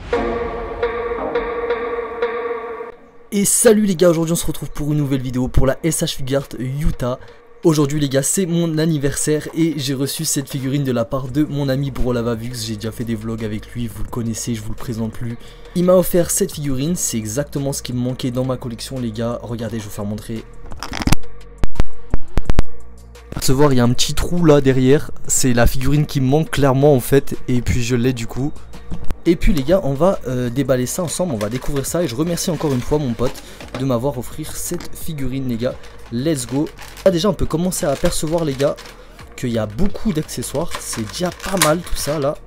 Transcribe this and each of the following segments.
Et salut les gars, aujourd'hui on se retrouve pour une nouvelle vidéo pour la SH Figuart Yuta. Aujourd'hui les gars, c'est mon anniversaire et j'ai reçu cette figurine de la part de mon ami Brolavavux. J'ai déjà fait des vlogs avec lui, vous le connaissez, je vous le présente plus. Il m'a offert cette figurine, c'est exactement ce qui me manquait dans ma collection les gars. Regardez, je vais vous faire montrer. Se voir, il y a un petit trou là derrière, c'est la figurine qui me manque clairement en fait, et puis je l'ai du coup. Et puis les gars, on va déballer ça ensemble, on va découvrir ça, et je remercie encore une fois mon pote de m'avoir offert cette figurine les gars. Let's go. Là déjà on peut commencer à apercevoir les gars qu'il y a beaucoup d'accessoires, c'est déjà pas mal tout ça là.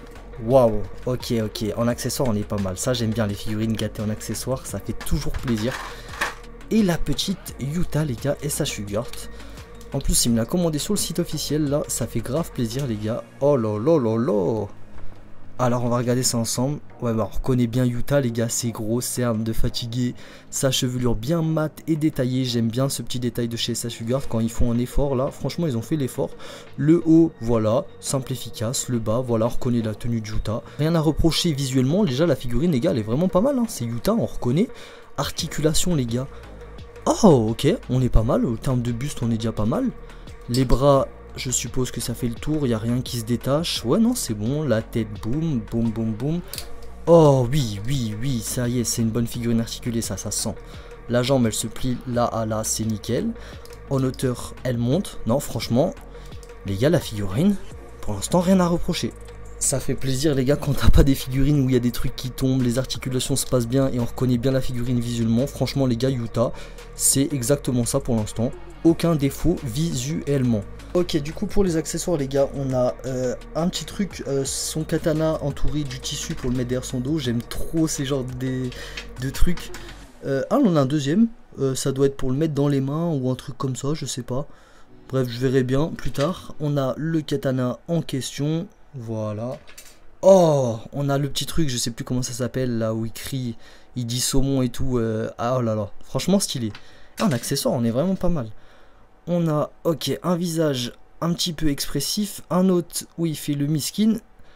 Waouh, ok, en accessoires on est pas mal, ça j'aime bien les figurines gâtées en accessoires, ça fait toujours plaisir. Et la petite Yuta les gars, SH Figuart. En plus il me l'a commandé sur le site officiel là, ça fait grave plaisir les gars. Oh là là là là. Alors on va regarder ça ensemble. Ouais bah on reconnaît bien Yuta les gars, c'est gros, cerne de fatigué, sa chevelure bien mate et détaillée. J'aime bien ce petit détail de chez SH Figuart quand ils font un effort là. Franchement ils ont fait l'effort. Le haut voilà, simple efficace. Le bas voilà, on reconnaît la tenue de Yuta. Rien à reprocher visuellement, déjà la figurine les gars elle est vraiment pas mal hein. C'est Yuta, on reconnaît. Articulation les gars. Oh ok, on est pas mal, au terme de buste on est déjà pas mal. Les bras, je suppose que ça fait le tour, il n'y a rien qui se détache. Ouais non c'est bon, la tête boum, boum boum boum. Oh oui, ça y est, c'est une bonne figurine articulée, ça sent. La jambe elle se plie là à là, c'est nickel. En hauteur elle monte, non franchement, les gars la figurine, pour l'instant rien à reprocher. Ça fait plaisir les gars quand t'as pas des figurines où il y a des trucs qui tombent, les articulations se passent bien et on reconnaît bien la figurine visuellement. Franchement les gars, Yuta, c'est exactement ça pour l'instant. Aucun défaut visuellement. Ok, du coup pour les accessoires les gars, on a un petit truc, son katana entouré du tissu pour le mettre derrière son dos. J'aime trop ces genres de trucs. On a un deuxième, ça doit être pour le mettre dans les mains ou un truc comme ça, je sais pas. Bref, je verrai bien plus tard. On a le katana en question. Voilà. Oh, on a le petit truc, je sais plus comment ça s'appelle, là où il crie, il dit saumon et tout. Ah oh là là, franchement stylé. Un accessoire, on est vraiment pas mal. On a, ok, un visage un petit peu expressif, un autre où il fait le miskin.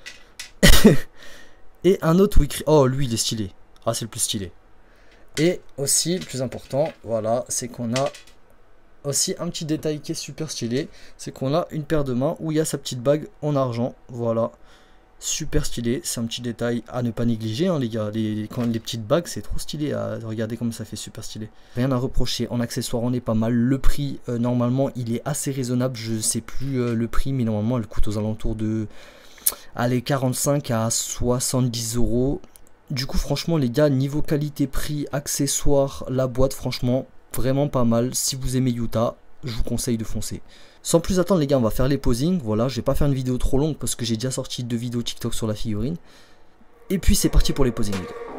Et un autre où il crie. Oh, lui il est stylé. Ah, c'est le plus stylé. Et aussi, le plus important, voilà, c'est qu'on a aussi un petit détail qui est super stylé, c'est qu'on a une paire de mains où il y a sa petite bague en argent, voilà, super stylé, c'est un petit détail à ne pas négliger hein, les gars, les petites bagues c'est trop stylé, à regarder comme ça fait super stylé. Rien à reprocher, en accessoire on est pas mal, le prix normalement il est assez raisonnable, je sais plus le prix mais normalement elle coûte aux alentours de, allez 45 à 70 euros. Du coup franchement les gars, niveau qualité prix, accessoires, la boîte franchement vraiment pas mal. Si vous aimez Yuta, je vous conseille de foncer. Sans plus attendre les gars, on va faire les posings. Voilà, je vais pas faire une vidéo trop longue parce que j'ai déjà sorti 2 vidéos TikTok sur la figurine. Et puis c'est parti pour les posings les gars.